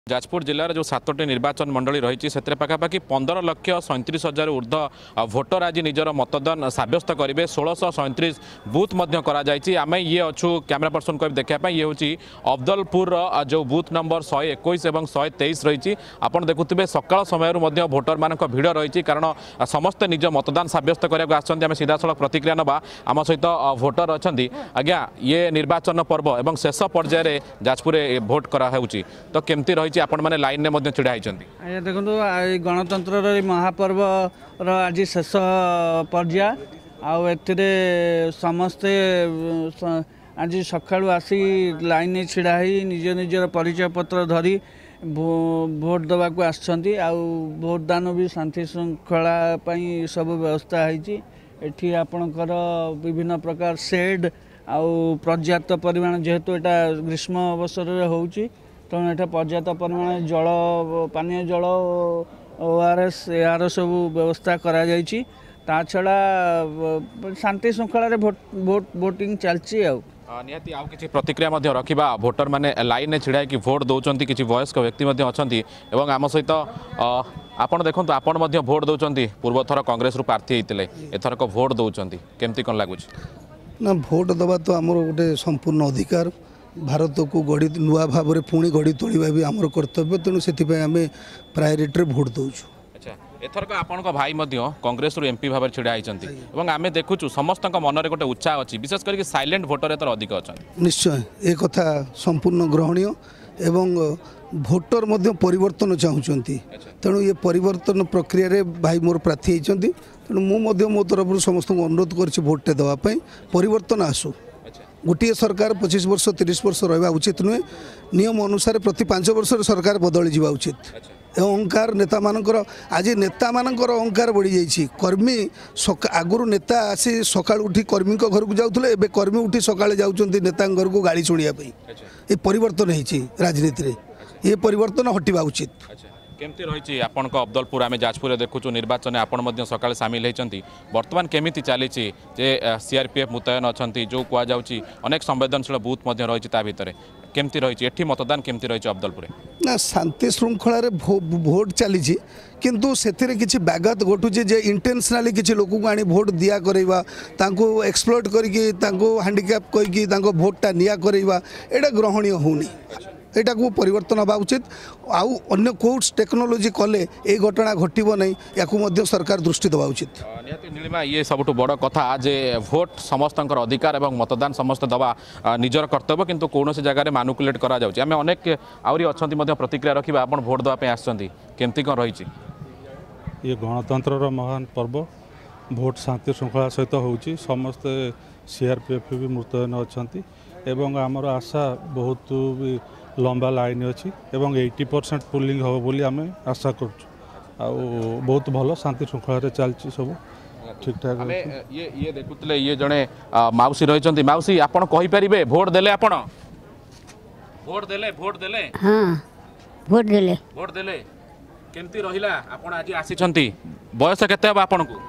जाजपुर जिलार जो 7टी निर्वाचन मंडली रही से पाखापाखि 15,37,000 ऊर्ध भोटर आज निजर मतदान सब्यस्त करेंगे। 1637 बूथ आम ये अच्छु कैमेरा पर्सन को देखापी ये हूँ अफजलपुर जो बूथ नंबर 121 और 123 रही। आपड़ देखुए सकाल समय भोटर मान भिड़ रही कारण समस्ते निज मतदान सब्यस्त करने आम सीधा सड़क प्रतिक्रिया नवा आम सहित भोटर अच्छा आज्ञा ये निर्वाचन पर्व और शेष पर्यायर जाजपुर भोट कराऊँगी तो केमती रही आपण मैंने लाइन में छिड़ा होती देखो गणतंत्र महापर्व आज शेष पर्याय आते समस्ते आज सका आसी लाइन छिड़ा निज निजर परिचय पत्र धरी भोट देवा को आसछंती भोटदान भी शांति श्रृंखला सब व्यवस्था होती आपणकर विभिन्न प्रकार शेड पर्याप्त परिमाण जेहेतु यहाँ ग्रीष्म अवसर होउची तेणु ये पर्याप्त परिमाण जल पानीय जल ORS यार सब व्यवस्था करा जायछि। ता छड़ा शांति श्रृंखला भोटिंग चलछि। निहाती आउ किसी प्रतिक्रिया रखा भोटर मैंने लाइन छिड़ा कि भोट दौरान किसी वयस्क व्यक्ति अच्छा आम सहित आपड़ देखो आपण भोट दौरान पूर्व थर कांग्रेस रु प्रार्थी होते एथरक भोट दौरान केमती कौन लगुच ना भोट दबा तो आमर गोटे संपूर्ण अधिकार भारत को गढ़ी नुआ भाव में पुणी गढ़ी तोड़ा भी आमर कर्तव्य तेणु से आम प्रायोरिटी भोट दौचु। अच्छा एथरक आपण भाई कांग्रेस रु MP भाव छिड़ा होती आम देखुचु समस्त मन में गोटे उत्साह अच्छी विशेष करके साइलेंट भोटर एथर अधिक अच्छा। निश्चय एक कथा संपूर्ण ग्रहणीय एवं भोटर मध्य परिवर्तन चाहूँगी तेणु ये परिवर्तन प्रक्रिया रे भाई मोर प्रार्थी होती तेणु मु मो तरफ समस्त अनुरोध कर भोटे देवाई परिवर्तन आसू। गोटे सरकार 25 वर्ष 30 वर्ष रहा उचित नुहे नियम अनुसार प्रति 5 वर्ष सरकार बदली जावा उचित। अहंकार नेता मानकर आज नेता मानकर अहंकार बढ़ी जाइए कर्मी आगुरी नेता आसी सका उठी कर्मी घर को जाऊे एवं कर्मी उठी सका जाऊँच नेता घर को गाड़ी शुणापी ये परिवर्तन होती राजनीति में ये परिवर्तन हटिबा उचित। केमती रही आपण अफजलपुर आम जाजपुर देखुचु निर्वाचन आपण सकाଳେ सामिल होती बर्तमान केमिति चली CRPF मुतयन अच्छा जो कहुच्छी अनेक संवेदनशील बूथ रही भितर केमती रही एठी मतदान केमती रही अफजलपुर ना शांति श्रृंखला भोट चली किंतु से किसी व्याघात घटुचे जे इंटेंशनाली किसी लोक को आनी भोट दिया करवा एक्सप्लोट करके हैंडिकैप कहीकि भोटा निया करवा एटा ग्रहणीय होनी एटा को परिवर्तन हवा उचित। आउ अन्य कोर्स टेक्नोलोजी कले ये घटना घटव नहीं या सरकार दृष्टि देवा उचित। नीलिमा ये सबुठ बड़ कथा जे भोट समस्त अधिकार और मतदान समस्त दवा निजर कर्तव्य किंतु कौन से जगह मानुकुलेट करा जाउछि आमे अनेक आउरी अछंती मध्ये प्रतिक्रिया रखिबा आपण भोट देवा पे आछंती केमती कोन रहिछि ये गणतंत्र महान पर्व भोट शांति श्रृंखला सहित होउछि समस्त CRPF भी मुतयन अछंती एवं आमर आशा बहुत भी लंबा लाइन अच्छी 80% पुलिंग हम बोली आम आशा कर बहुत भल शांति श्रृंखला चलती सब ठीक ठाक। ये देखुले ये जड़े माउसी रही माउसी आपड़ कहींपारे भोट देले आपण भोट देले हाँ भोट देले केमती रहिला आपण आज आसी बयस केते हम आपन को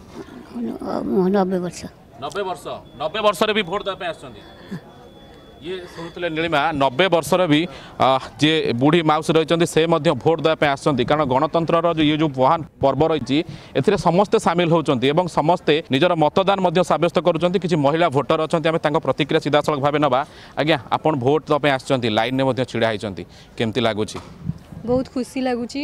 90 वर्ष 90 वर्ष रे भी भोट देबे आछंती ये शुणुले नीलिमा 90 वर्षर भी जे बुढ़ी माउस रही से भोट देवाई आसती कारण गणतंत्र ये जो महान पर्व रही ए समस्ते सामिल होती समस्ते निजर मतदान सब्यस्त करुँच किसी महिला भोटर अच्छा आम प्रतिक्रिया सीधा सड़क भाव नवा आज्ञा आपन भोट देवाई आसती लाइन में छिड़ा होती केमती लगुच बहुत खुशी लगुच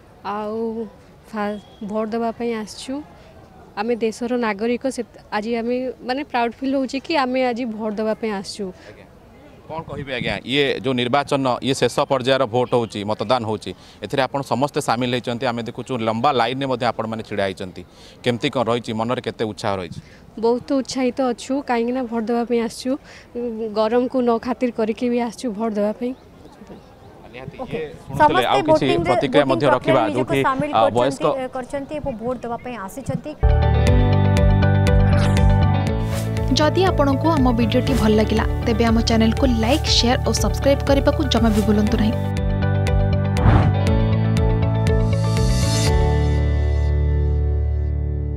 भोट देवाई आसचु आम देशर नागरिक आज आम माने प्राउड फील हो कि आम आज भोट देवाई आसचु कौन कहे आज्ञा ये जो निर्वाचन ये शेष पर्यायर भोट होची मतदान होची एथिरे आपण समस्ते सामिल होती आम देखुचु लंबा लाइन में आपण मैंने छिड़ा होती केमती कौन रही मन में केते उत्साह रही बहुत उत्साहित अच्छु कहीं भोट देवाई आसचु गरम को न खातिर करके भी आसचु भोट देवाई प्रतिक्रिया रखा जो वयस्क भोट देवाई आसी। जदि आपंक आम भिडी भल लगा तेब आम चैनल को लाइक शेयर और सब्सक्राइब करने को जमा भी भूलु नहीं।